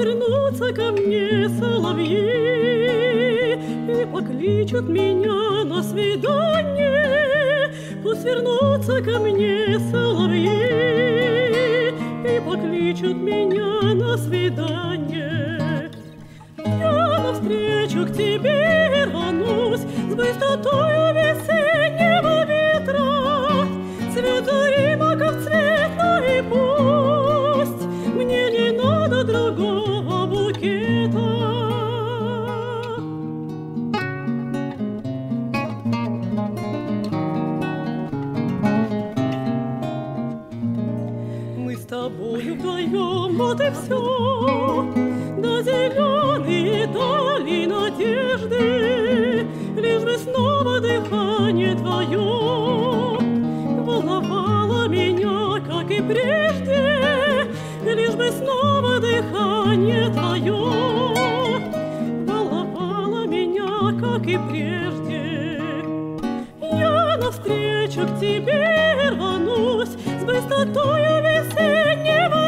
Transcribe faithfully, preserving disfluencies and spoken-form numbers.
вернутся ко мне соловьи и покличут меня на свидание. Пусть вернутся ко мне соловьи и покличут меня на свидание. Я навстречу к тебе рванусь с быстротою весеннего ветра. Цвет зари маков цветной пусть, мне не надо другого букета. Мы с тобою вдвоем, вот и все, до зеленые дали надежды, лишь бы снова дыхание твое волновало меня, как и прежде, лишь бы снова дыхание твое волновало меня, как и прежде. Я навстречу к тебе рванусь с быстротою весеннего